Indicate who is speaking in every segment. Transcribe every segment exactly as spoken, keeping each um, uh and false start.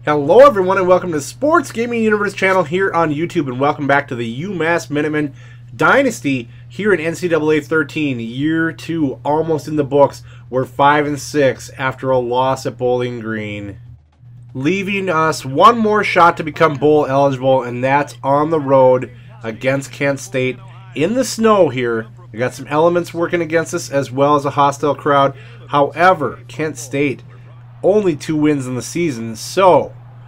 Speaker 1: Hello everyone and welcome to Sports Gaming Universe channel here on YouTube, and welcome back to the UMass Minutemen Dynasty here in N C double A thirteen. Year two almost in the books. We're five and six after a loss at Bowling Green, leaving us one more shot to become bowl eligible, and that's on the road against Kent State in the snow here. We got some elements working against us as well as a hostile crowd. However, Kent State only two wins in the season, so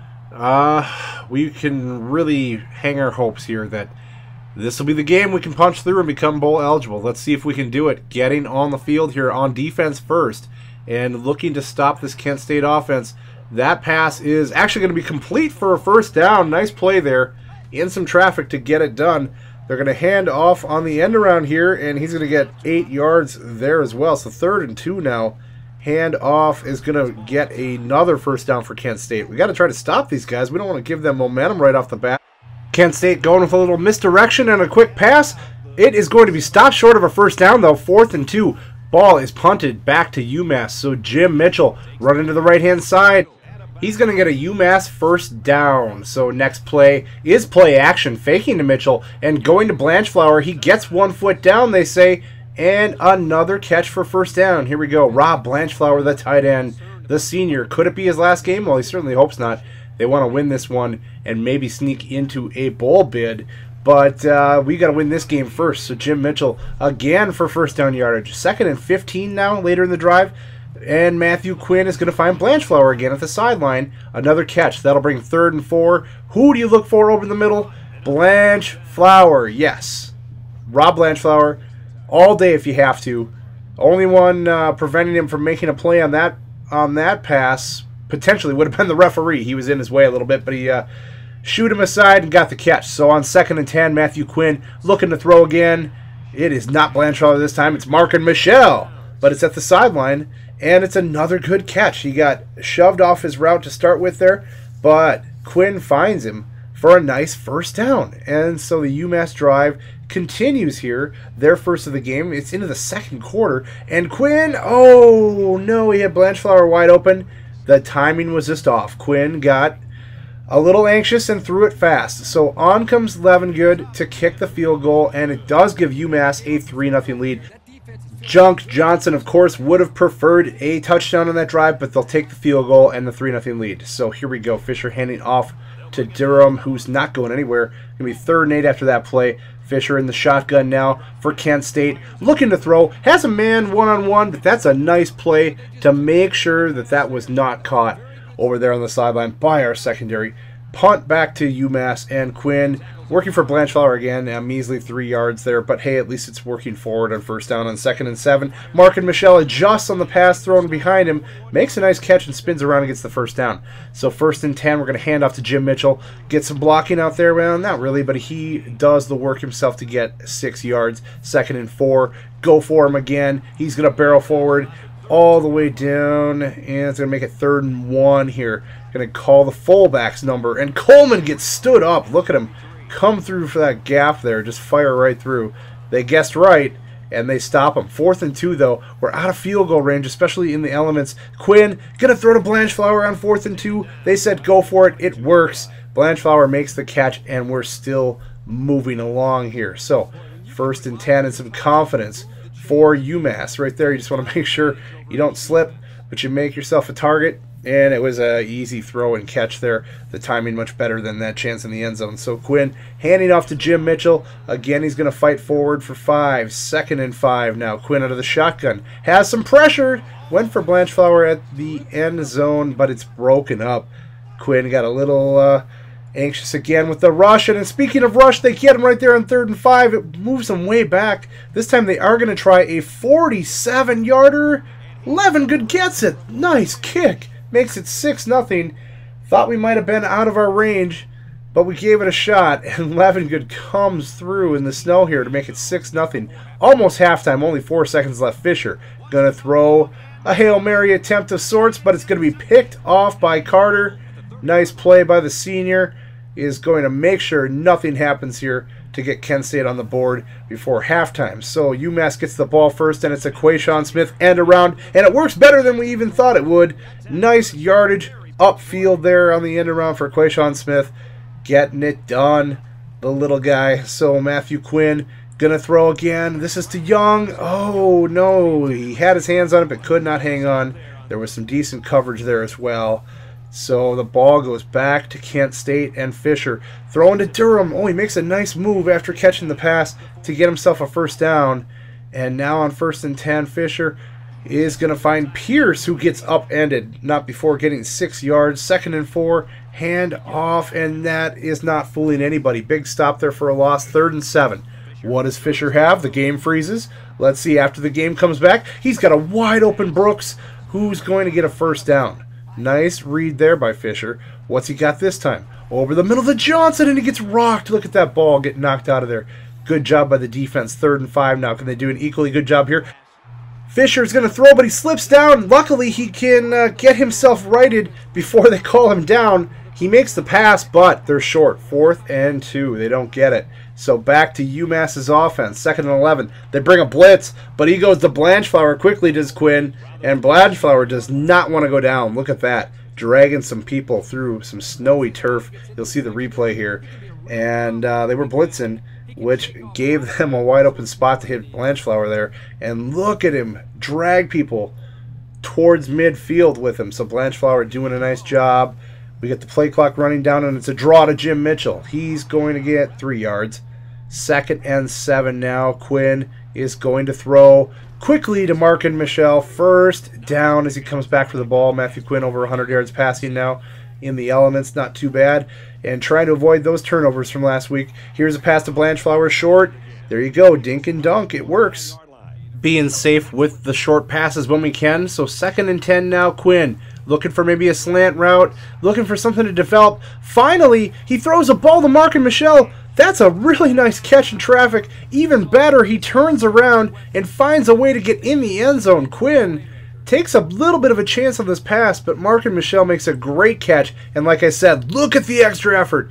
Speaker 1: uh, we can really hang our hopes here that this will be the game we can punch through and become bowl eligible. Let's see if we can do it. Getting on the field here on defense first and looking to stop this Kent State offense. That pass is actually going to be complete for a first down. Nice play there in some traffic to get it done. They're going to hand off on the end around here, and he's going to get eight yards there as well. So third and two now. Hand off is going to get another first down for Kent State. We got to try to stop these guys. We don't want to give them momentum right off the bat. Kent State going with a little misdirection and a quick pass. It is going to be stopped short of a first down, though. Fourth and two. Ball is punted back to UMass. So Jim Mitchell running to the right-hand side. He's going to get a UMass first down. So next play is play action, faking to Mitchell and going to Blanchflower. He gets one foot down, they say, and another catch for first down. Here we go. Rob Blanchflower, the tight end, the senior. Could it be his last game? Well, he certainly hopes not. They want to win this one and maybe sneak into a bowl bid. But uh, we got to win this game first. So Jim Mitchell again for first down yardage. Second and fifteen now later in the drive. And Matthew Quinn is going to find Blanchflower again at the sideline. Another catch. That'll bring third and four. Who do you look for over the middle? Blanchflower. Yes. Rob Blanchflower. All day if you have to. Only one uh, preventing him from making a play on that on that pass potentially would have been the referee. He was in his way a little bit, but he uh, shoot him aside and got the catch. So on second and ten, Matthew Quinn looking to throw again. It is not Blanchflower this time. It's Mark and Michelle, but it's at the sideline, and it's another good catch. He got shoved off his route to start with there, but Quinn finds him for a nice first down. And so the UMass drive continues here, their first of the game. It's into the second quarter, and Quinn, oh no, he had Blanchflower wide open. The timing was just off. Quinn got a little anxious and threw it fast. So on comes Levengood to kick the field goal, and it does give UMass a three nothing lead. Junk Johnson, of course, would have preferred a touchdown on that drive, but they'll take the field goal and the three nothing lead. So here we go. Fisher handing off to Durham, who's not going anywhere. Going to be third and eight after that play. Fisher in the shotgun now for Kent State. Looking to throw. Has a man one-on-one, but that's a nice play to make sure that that was not caught over there on the sideline by our secondary. Punt back to UMass, and Quinn working for Blanchflower again. A measly three yards there, but hey, at least it's working forward on first down on second and seven. Mark and Michelle adjusts on the pass thrown behind him, makes a nice catch and spins around and gets the first down. So first and ten, we're going to hand off to Jim Mitchell. Get some blocking out there. Well, not really, but he does the work himself to get six yards. Second and four, go for him again. He's going to barrel forward all the way down, and it's going to make it third and one here. Going to call the fullback's number, and Coleman gets stood up. Look at him come through for that gap there, just fire right through. They guessed right, and they stop him. Fourth and two, though. We're out of field goal range, especially in the elements. Quinn going to throw to Blanchflower on fourth and two. They said go for it. It works. Blanchflower makes the catch, and we're still moving along here. So first and ten and some confidence for UMass right there. You just want to make sure you don't slip, but you make yourself a target. And it was an easy throw and catch there. The timing much better than that chance in the end zone. So Quinn handing off to Jim Mitchell. Again, he's going to fight forward for five. Second and five now. Quinn out of the shotgun. Has some pressure. Went for Blanchflower at the end zone, but it's broken up. Quinn got a little uh, anxious again with the rush. And speaking of rush, they get him right there on third and five. It moves them way back. This time they are going to try a forty-seven yarder. Levengood gets it. Nice kick. Makes it six nothing. Thought we might have been out of our range, but we gave it a shot, and Levengood comes through in the snow here to make it six nothing. Almost halftime, only four seconds left. Fisher going to throw a Hail Mary attempt of sorts, but it's going to be picked off by Carter. Nice play by the senior. Is going to make sure nothing happens here to get Kent State on the board before halftime. So UMass gets the ball first, and it's a Quayshawn Smith end around, and it works better than we even thought it would. Nice yardage upfield there on the end around for Quayshawn Smith. Getting it done, the little guy. So Matthew Quinn gonna throw again. This is to Young. Oh no, he had his hands on it but could not hang on. There was some decent coverage there as well. So the ball goes back to Kent State, and Fisher throwing to Durham. Oh, he makes a nice move after catching the pass to get himself a first down. And now on first and ten, Fisher is going to find Pierce, who gets upended, not before getting six yards. Second and four, hand off, and that is not fooling anybody. Big stop there for a loss. Third and seven. What does Fisher have? The game freezes. Let's see, after the game comes back, he's got a wide open Brooks, who's going to get a first down. Nice read there by Fisher. What's he got this time? Over the middle to Johnson, and he gets rocked. Look at that ball get knocked out of there. Good job by the defense. Third and five now. Can they do an equally good job here? Fisher's going to throw, but he slips down. Luckily, he can uh, get himself righted before they call him down. He makes the pass, but they're short. Fourth and two. They don't get it. So back to UMass's offense. Second and eleven. They bring a blitz, but he goes to Blanchflower. Quickly does Quinn, and Blanchflower does not want to go down. Look at that. Dragging some people through some snowy turf. You'll see the replay here. And uh, they were blitzing, which gave them a wide open spot to hit Blanchflower there. And look at him drag people towards midfield with him. So Blanchflower doing a nice job. We get the play clock running down, and it's a draw to Jim Mitchell. He's going to get three yards. Second and seven now. Quinn is going to throw quickly to Markin Michelle. First down as he comes back for the ball. Matthew Quinn over one hundred yards passing now in the elements. Not too bad. And trying to avoid those turnovers from last week. Here's a pass to Blanchflower short. There you go. Dink and dunk. It works. Being safe with the short passes when we can. So second and ten now. Quinn looking for maybe a slant route. Looking for something to develop. Finally, he throws a ball to Markin Michelle. That's a really nice catch in traffic. Even better, he turns around and finds a way to get in the end zone. Quinn takes a little bit of a chance on this pass, but Markin Michelle makes a great catch. And like I said, look at the extra effort.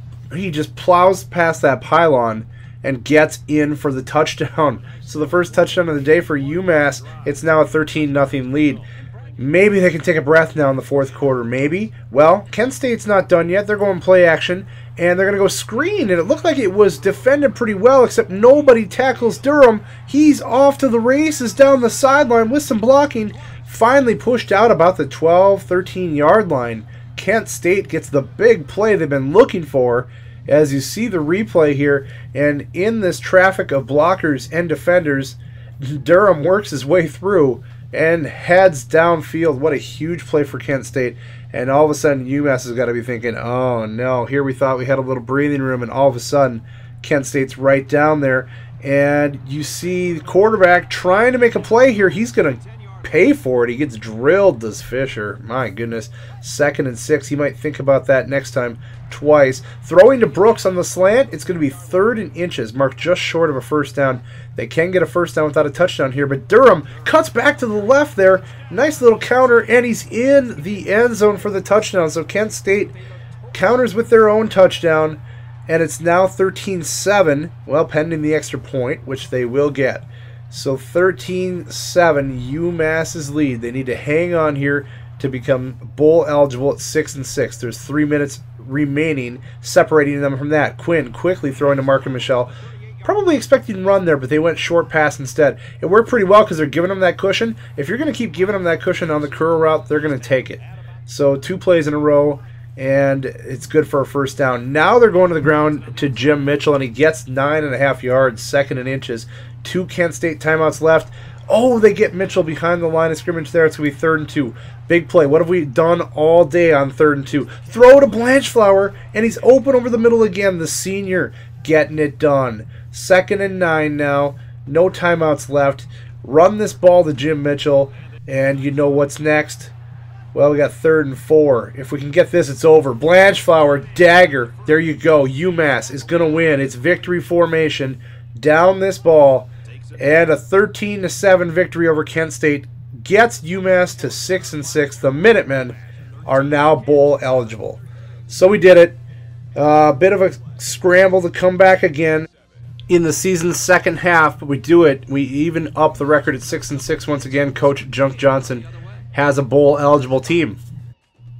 Speaker 1: He just plows past that pylon and gets in for the touchdown. So the first touchdown of the day for UMass. It's now a thirteen nothing lead. Maybe they can take a breath now in the fourth quarter. Maybe. Well, Kent State's not done yet. They're going play action, and they're going to go screen. And it looked like it was defended pretty well, except nobody tackles Durham. He's off to the races down the sideline with some blocking. Finally pushed out about the twelve, thirteen yard line. Kent State gets the big play they've been looking for. As you see the replay here, and in this traffic of blockers and defenders, Durham works his way through and heads downfield. What a huge play for Kent State. And all of a sudden, UMass has got to be thinking, oh no, here we thought we had a little breathing room, and all of a sudden, Kent State's right down there. And you see the quarterback trying to make a play here. He's going to pay for it. He gets drilled, does Fisher. My goodness. Second and six. He might think about that next time twice. Throwing to Brooks on the slant. It's going to be third and inches, marked just short of a first down. They can get a first down without a touchdown here, but Durham cuts back to the left there. Nice little counter, and he's in the end zone for the touchdown. So Kent State counters with their own touchdown, and it's now thirteen seven, well, pending the extra point, which they will get. So thirteen seven, UMass's lead. They need to hang on here to become bowl eligible at six and six. There's three minutes remaining, separating them from that. Quinn quickly throwing to Markin Michelle. Probably expecting to run there, but they went short pass instead. It worked pretty well because they're giving them that cushion. If you're going to keep giving them that cushion on the curl route, they're going to take it. So two plays in a row, and it's good for a first down. Now they're going to the ground to Jim Mitchell, and he gets nine and a half yards, second and inches. Two Kent State timeouts left. Oh, they get Mitchell behind the line of scrimmage there. It's going to be third and two. Big play. What have we done all day on third and two? Throw to Blanchflower, and he's open over the middle again. The senior getting it done. Second and nine now. No timeouts left. Run this ball to Jim Mitchell, and you know what's next? Well, we got third and four. If we can get this, it's over. Blanchflower, dagger. There you go. UMass is going to win. It's victory formation. Down this ball, and a thirteen to seven victory over Kent State gets UMass to six and six. The Minutemen are now bowl eligible. So we did it. A uh, bit of a scramble to come back again in the season's second half, but we do it. We even up the record at six and six once again. Coach Junk Johnson has a bowl eligible team.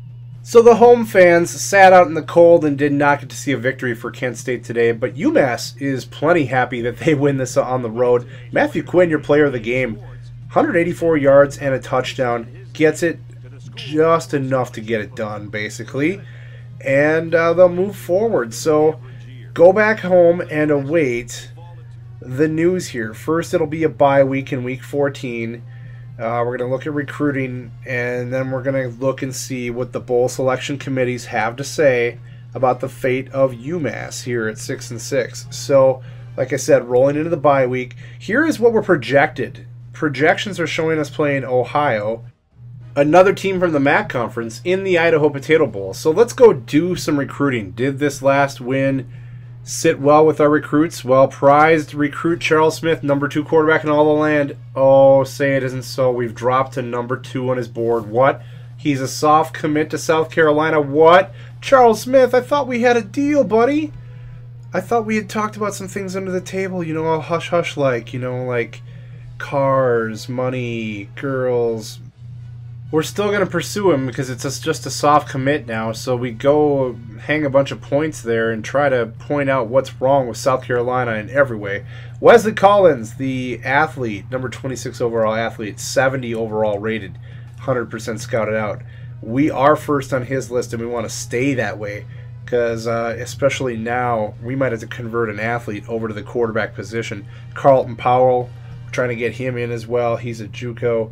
Speaker 1: So the home fans sat out in the cold and did not get to see a victory for Kent State today, but UMass is plenty happy that they win this on the road. Matthew Quinn, your player of the game, one hundred eighty-four yards and a touchdown, gets it just enough to get it done, basically, and uh, they'll move forward. So go back home and await the news here. First, it'll be a bye week in week fourteen. Uh, we're going to look at recruiting, and then we're going to look and see what the bowl selection committees have to say about the fate of UMass here at six and six. So, like I said, rolling into the bye week, here is what we're projected. Projections are showing us playing Ohio, another team from the M A C conference, in the Idaho Potato Bowl. So let's go do some recruiting. Did this last win sit well with our recruits? Well, prized recruit Charles Smith, number two quarterback in all the land. Oh, say it isn't so. We've dropped to number two on his board. What? He's a soft commit to South Carolina. What? Charles Smith, I thought we had a deal, buddy. I thought we had talked about some things under the table, you know, all hush-hush like, you know, like cars, money, girls. We're still going to pursue him because it's just a soft commit now, so we go hang a bunch of points there and try to point out what's wrong with South Carolina in every way. Wesley Collins, the athlete, number twenty-six overall athlete, seventy overall rated, one hundred percent scouted out. We are first on his list, and we want to stay that way because uh, especially now, we might have to convert an athlete over to the quarterback position. Carlton Powell, we're trying to get him in as well. He's a JUCO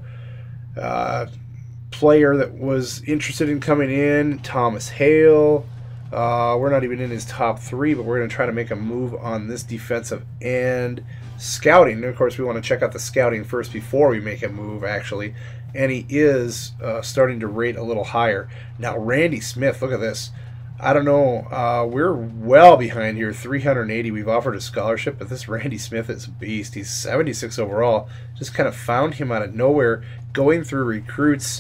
Speaker 1: Uh, player that was interested in coming in. Thomas Hale, uh, we're not even in his top three, but we're going to try to make a move on this defensive end. Scouting, and of course we want to check out the scouting first before we make a move, actually, and he is uh, starting to rate a little higher. Now Randy Smith, look at this. I don't know, uh, we're well behind here, three hundred eighty. We've offered a scholarship, but this Randy Smith is a beast. He's seventy-six overall. Just kind of found him out of nowhere, going through recruits,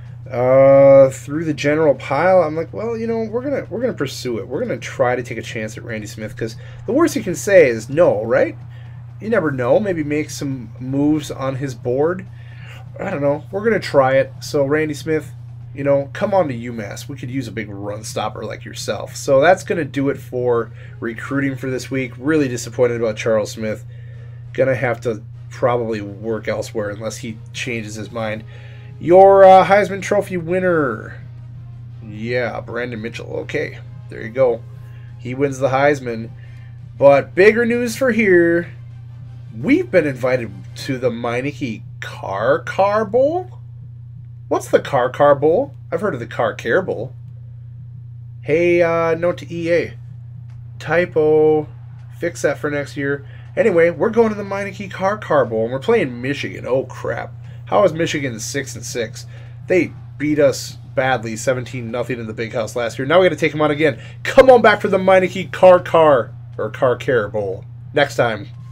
Speaker 1: uh, through the general pile. I'm like, well, you know, we're gonna we're gonna pursue it. We're gonna try to take a chance at Randy Smith because the worst you can say is no, right? You never know. Maybe make some moves on his board. I don't know. We're gonna try it. So Randy Smith, you know, come on to UMass. We could use a big run stopper like yourself. So that's going to do it for recruiting for this week. Really disappointed about Charles Smith. Going to have to probably work elsewhere unless he changes his mind. Your uh, Heisman Trophy winner. Yeah, Brandon Mitchell. Okay, there you go. He wins the Heisman. But bigger news for here. We've been invited to the Meineke Car Car Bowl. What's the Car Car Bowl? I've heard of the Car Care Bowl. Hey, uh, note to E A. Typo. Fix that for next year. Anyway, we're going to the Meineke Car Car Bowl, and we're playing Michigan. Oh, crap. How is Michigan six and six? They beat us badly, seventeen nothing in the Big House last year. Now we got to take them on again. Come on back for the Meineke Car Car, or Car Care Bowl. Next time.